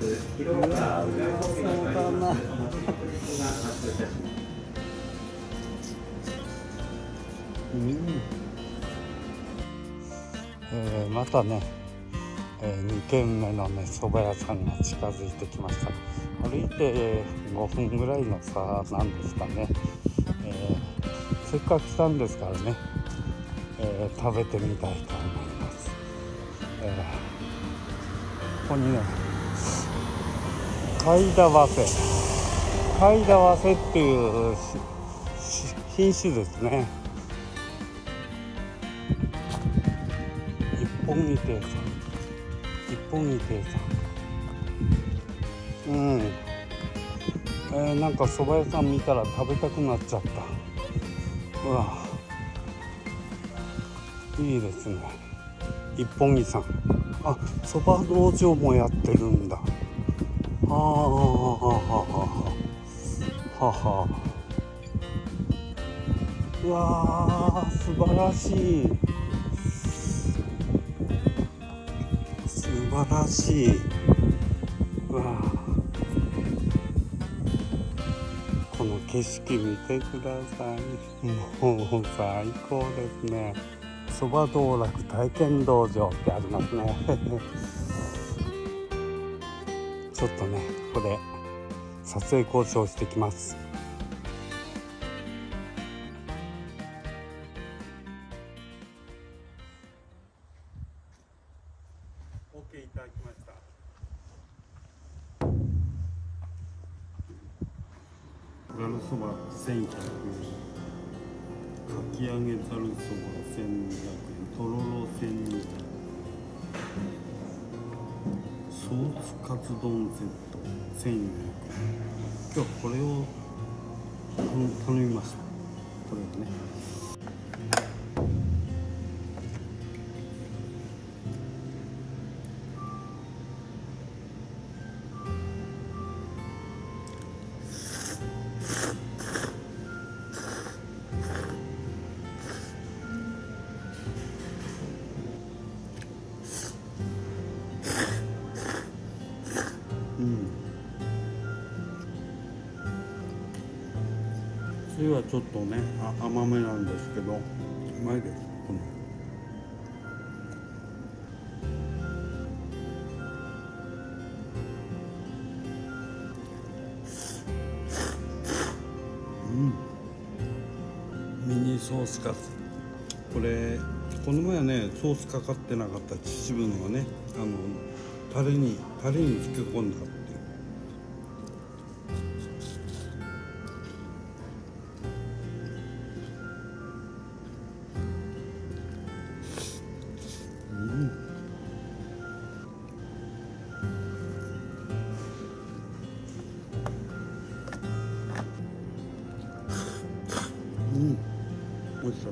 うわー、うまそうだな。またね、2軒目のね蕎麦屋さんが近づいてきました。歩いて5分ぐらいの差なんですかね。せっかく来たんですからね、食べてみたいと思います。ここにね、貝田早生っていう品種ですね。一本木亭さん、なんか蕎麦屋さん見たら食べたくなっちゃった。うわ、いいですね。一本木さん、あ、蕎麦道場もやってるんだ。はあはあ、うわー、素晴らしい、うわー、この景色見てください。もう最高ですね。蕎麦道楽体験道場ってありますね。ちょっとね、ここで撮影交渉してきます。OK いただきました。ざるそば1100円、かき揚げざるそば1200円、とろろ1200円、ソースカツ丼セット1400円。今日これを頼みました。これをね、つゆはちょっとね甘めなんですけど、うまいです。このミニソースカツ、これこの前はねソースかかってなかった秩父のがね、タレに漬け込んだっていう。美味しそう。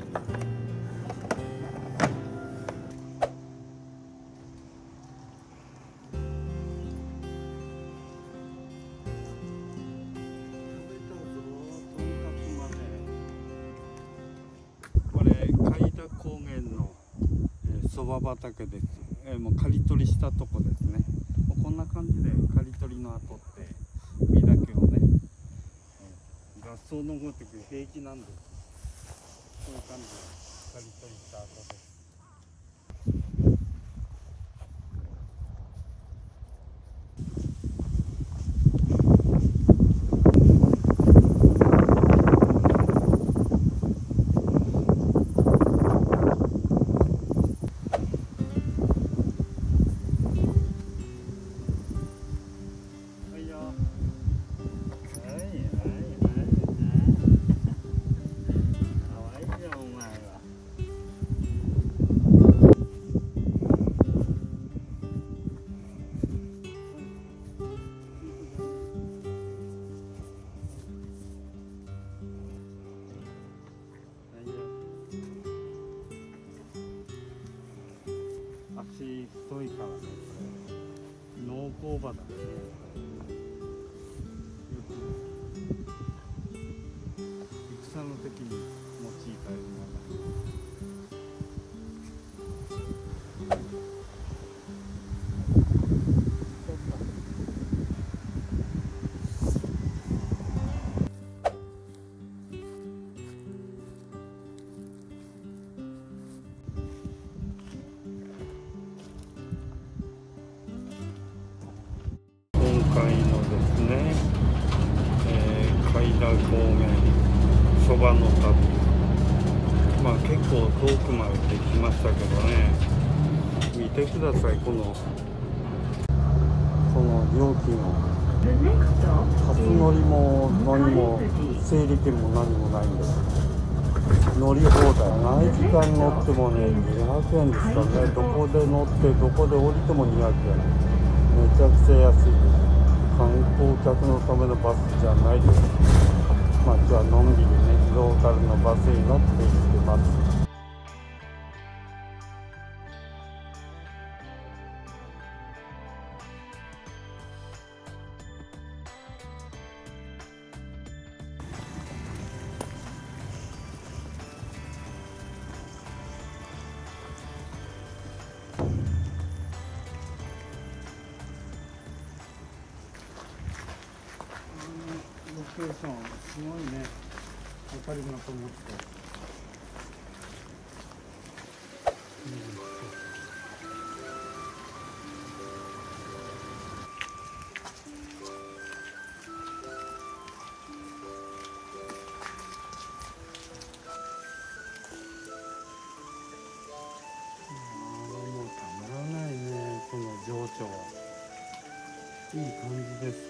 これ開田高原のそば畑です。もう刈り取りしたとこですね。もうこんな感じで刈り取りの後って実だけをね、雑草のごとく平気なんです。こういう感じで刈り取りした後です。足太いからね、農耕馬だね。よく戦の時に用いたような。 場の旅、まあ結構遠くまで行きましたけどね、見てください、この料金を。初乗りも何も整理券も何もないんです。乗り放題、長い時間乗ってもね200円ですからね。どこで乗ってどこで降りても200円、めちゃくちゃ安いです。観光客のためのバスじゃないです。まあ今日はのんびりねローカルのバスに乗って行ってます。ロケーションすごいね、明るいなと思って。もうたまらないね、この情緒はいい感じです。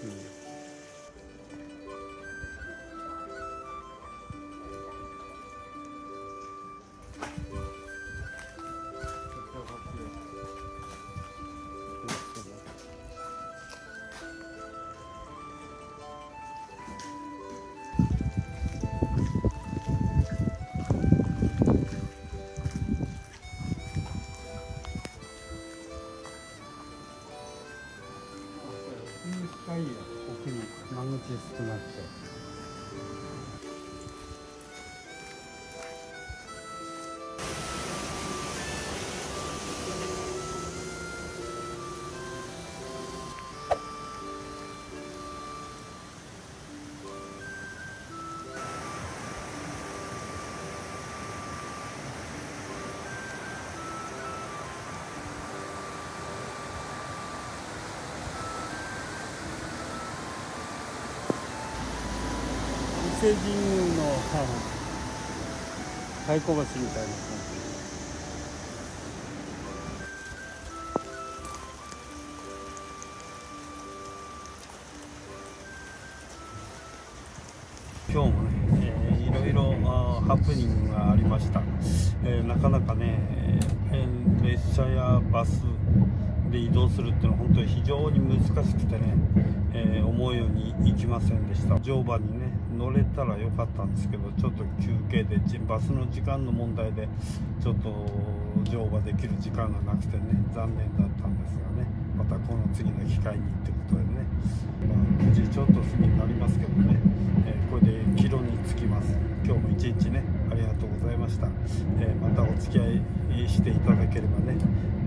深いよ、奥に間口少なくて。伊勢神宮の太鼓橋みたいな感じ。今日もね、いろいろハプニングがありました。なかなかね、列車やバスで移動するっていうのは本当に非常に難しくてね、思うようにいきませんでした。常磐にね乗れたらよかったんですけど、ちょっと休憩でバスの時間の問題でちょっと乗馬できる時間がなくてね、残念だったんですがね、またこの次の機会にってことでね、9時ちょっと過ぎになりますけどね、これで帰路に着きます。今日も一日ねありがとうございました。またお付き合いしていただければね、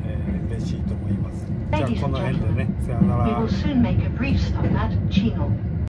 嬉しいと思います。じゃあこの辺でね、さよなら。